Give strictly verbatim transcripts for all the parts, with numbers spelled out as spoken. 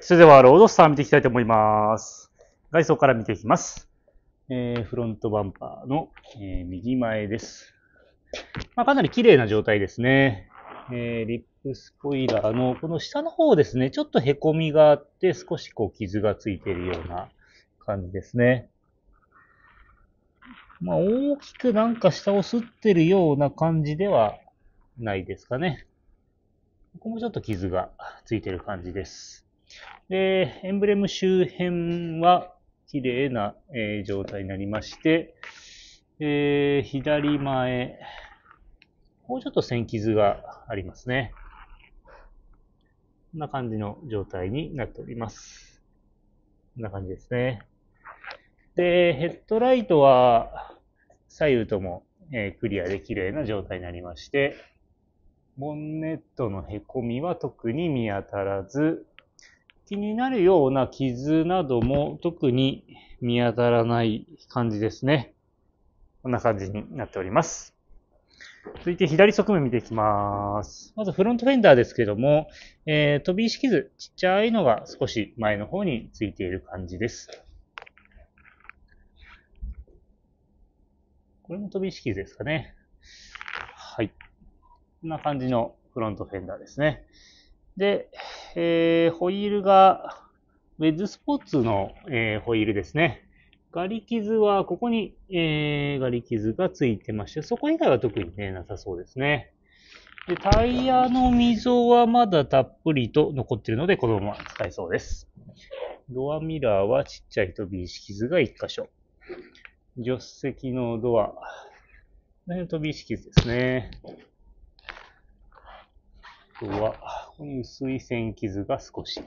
それではロードスター見ていきたいと思います。外装から見ていきます。えー、フロントバンパーの、えー、右前です。まあ、かなり綺麗な状態ですね。えー、リップスポイラーのこの下の方ですね、ちょっと凹みがあって少しこう傷がついているような感じですね。まあ、大きくなんか下を擦ってるような感じではないですかね。ここもちょっと傷がついてる感じです。で、エンブレム周辺は綺麗な、えー、状態になりまして、えー、左前、もうちょっと線傷がありますね。こんな感じの状態になっております。こんな感じですね。で、ヘッドライトは左右とも、えー、クリアで綺麗な状態になりまして、ボンネットの凹みは特に見当たらず、気になるような傷なども特に見当たらない感じですね。こんな感じになっております。続いて左側面見ていきます。まずフロントフェンダーですけども、えー、飛び石傷、ちっちゃいのが少し前の方についている感じです。これも飛び石傷ですかね。はい。こんな感じのフロントフェンダーですね。で、えー、ホイールが、ウェッジスポーツの、えー、ホイールですね。ガリ傷は、ここに、えー、ガリ傷がついてまして、そこ以外は特にね、なさそうですね。で、タイヤの溝はまだたっぷりと残っているので、このまま使えそうです。ドアミラーはちっちゃい飛び石傷がいっ箇所。助手席のドア、この辺飛び石傷ですね。あとは、ここに薄い線傷が少し。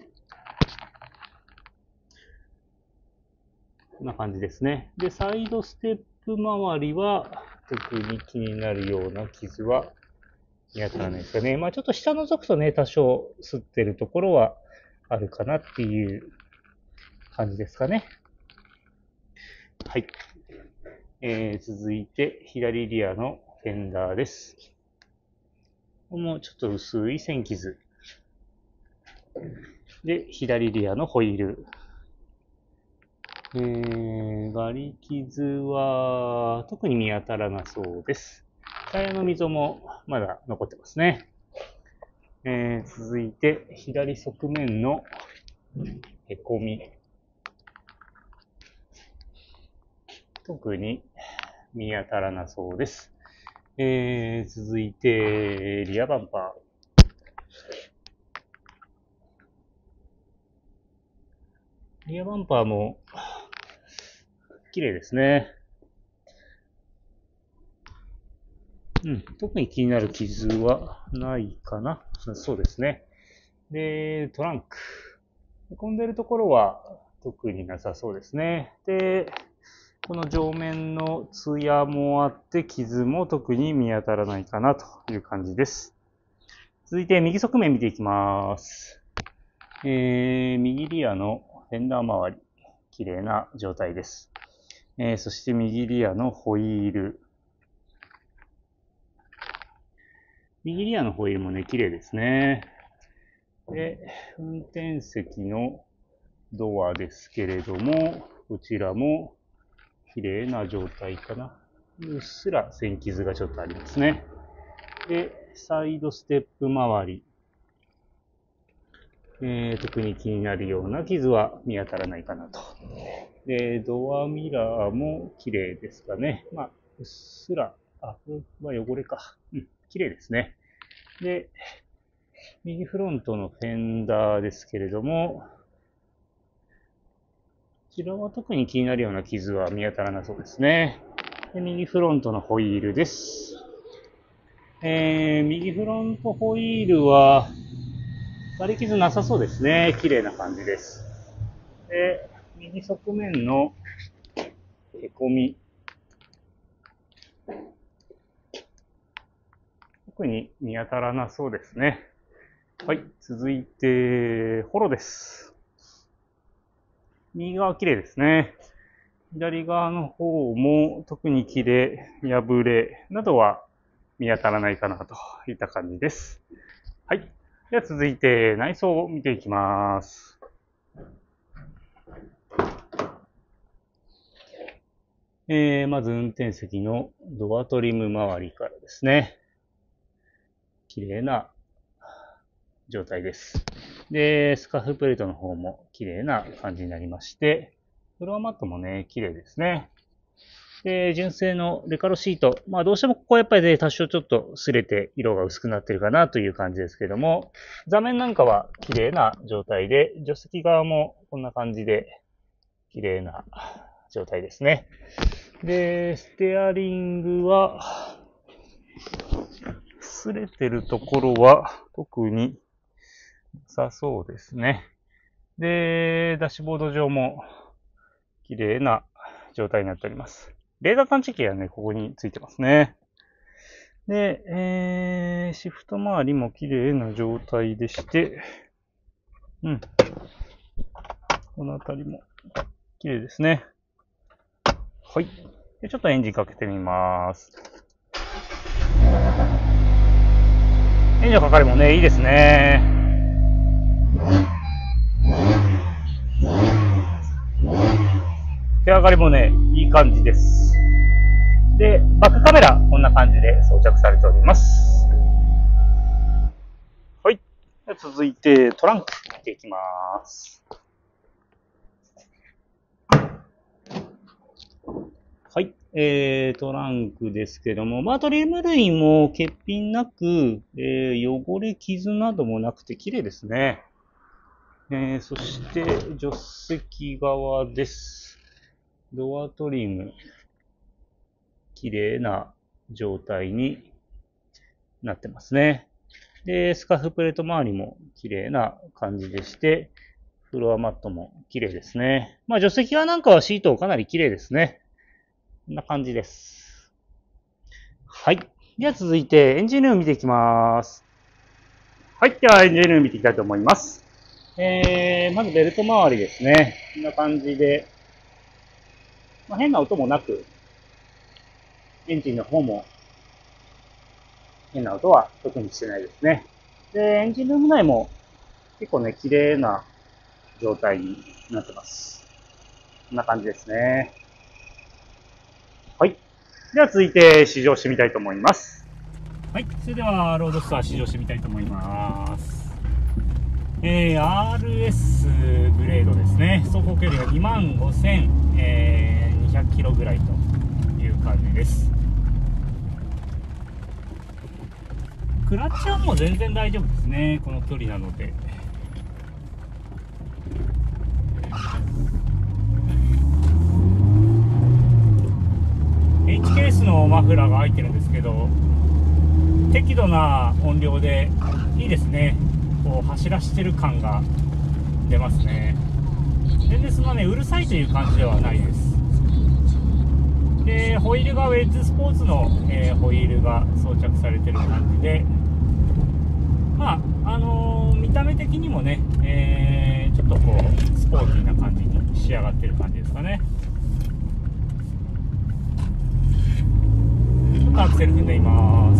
こんな感じですね。で、サイドステップ周りは、特に気になるような傷は見当たらないですかね。まあちょっと下覗くとね、多少擦ってるところはあるかなっていう感じですかね。はい。えー、続いて、左リアのフェンダーです。ここもちょっと薄い線傷。で、左リアのホイール。えー、ガリ傷は特に見当たらなそうです。タイヤの溝もまだ残ってますね。えー、続いて、左側面のへこみ。特に見当たらなそうです。えー、続いて、リアバンパー。リアバンパーも綺麗ですね。うん、特に気になる傷はないかな。そうですね。で、トランク。へこんでるところは特になさそうですね。で、この上面のツヤもあって傷も特に見当たらないかなという感じです。続いて右側面見ていきます。えー、右リアのフェンダー周り、綺麗な状態です。えー、そして右リアのホイール。右リアのホイールもね、綺麗ですね。で、運転席のドアですけれども、こちらも綺麗な状態かな。うっすら線傷がちょっとありますね。で、サイドステップ周り。えー、特に気になるような傷は見当たらないかなと。で、ドアミラーも綺麗ですかね。まあ、うっすら、あ、これは汚れか。うん、綺麗ですね。で、右フロントのフェンダーですけれども、こちらは特に気になるような傷は見当たらなそうですね。で、右フロントのホイールです。えー、右フロントホイールは、割り傷なさそうですね。綺麗な感じです。で、右側面のへこみ。特に見当たらなそうですね。はい、続いて、ホロです。右側綺麗ですね。左側の方も特に切れ、破れなどは見当たらないかなといった感じです。はい。では続いて内装を見ていきます。 えー、まず運転席のドアトリム周りからですね。綺麗な状態です。で、スカーフプレートの方も綺麗な感じになりまして、フロアマットもね、綺麗ですね。で、純正のレカロシート。まあどうしてもここはやっぱりね、多少ちょっと擦れて色が薄くなってるかなという感じですけども、座面なんかは綺麗な状態で、助手席側もこんな感じで綺麗な状態ですね。で、ステアリングは、擦れてるところは特になさそうですね。で、ダッシュボード上も綺麗な状態になっております。レーダー探知機がね、ここについてますね。で、えー、シフト周りも綺麗な状態でして、うん。この辺りも綺麗ですね。はい。でちょっとエンジンかけてみます。エンジンのかかりもね、いいですね。手上がりもね、いい感じです。で、バックカメラ、こんな感じで装着されております。はい。続いて、トランク見ていきます。はい。えー、トランクですけども、まあ、トリム類も欠品なく、えー、汚れ、傷などもなくて綺麗ですね。えー、そして、助手席側です。ドアトリム、綺麗な状態になってますね。で、スカーフプレート周りも綺麗な感じでして、フロアマットも綺麗ですね。まあ、助手席側なんかはシートかなり綺麗ですね。こんな感じです。はい。では続いてエンジンルーム見ていきます。はい。ではエンジンルーム見ていきたいと思います。えー、まずベルト周りですね。こんな感じで、まあ、変な音もなく、エンジンの方も変な音は特にしてないですね。で、エンジンルーム内も結構ね、綺麗な状態になってます。こんな感じですね。はい。では続いて試乗してみたいと思います。はい。それではロードスター試乗してみたいと思います。えー、アールエス グレードですね。走行距離が にまんごせんにひゃくキロぐらいという感じです。クラッチはもう全然大丈夫ですね。この距離なので。エイチケーエス のマフラーが入ってるんですけど、適度な音量でいいですね。こう走らしてる感が出ますね。全然そんなね、うるさいという感じではないです。で、ホイールがウェッジスポーツの、えー、ホイールが装着されてる感じで、まあ、あのー、見た目的にもね、えー、ちょっとこう、スポーティーな感じに仕上がってる感じですかね。ちょっとアクセル踏んでみます。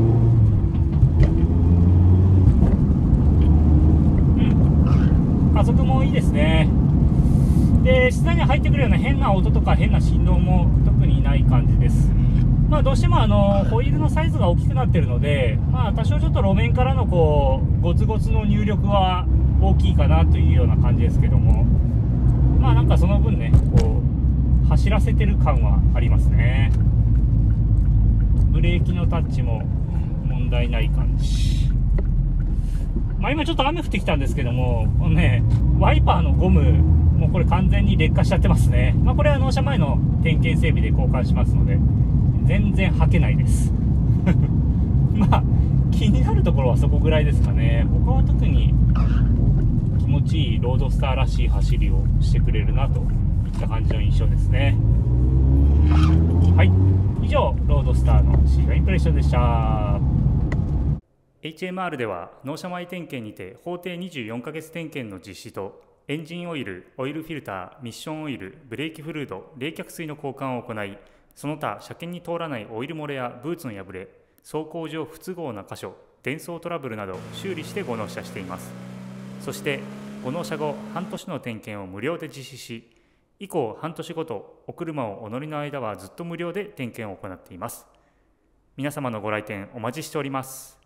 うん。加速もいいですね。で、室内に入ってくるような変な音とか変な振動も特にない感じです。まあ、どうしてもあのホイールのサイズが大きくなっているので、まあ、多少ちょっと路面からのこうゴツゴツの入力は大きいかなというような感じですけども、まあなんかその分ね、こう走らせてる感はありますね。ブレーキのタッチも問題ない感じ。まあ、今ちょっと雨降ってきたんですけども、このね、ワイパーのゴム、もうこれ完全に劣化しちゃってますね。まあ、これは納車前の点検整備で交換しますので、全然履けないです。まあ、気になるところはそこぐらいですかね。他は特に気持ちいいロードスターらしい走りをしてくれるなといった感じの印象ですね。はい。以上、ロードスターのシーガインプレッションでした。エイチエムアール では納車前点検にて法定にじゅうよんかげつ点検の実施とエンジンオイル、オイルフィルター、ミッションオイル、ブレーキフルード、冷却水の交換を行い、その他車検に通らないオイル漏れやブーツの破れ、走行上不都合な箇所、電装トラブルなど修理してご納車しています。そしてご納車後半年の点検を無料で実施し、 以降半年ごとお車をお乗りの間はずっと無料で点検を行っています。皆様のご来店お待ちしております。